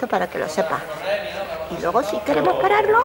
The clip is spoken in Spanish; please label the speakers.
Speaker 1: para que lo sepa. Y luego si queremos pararlo,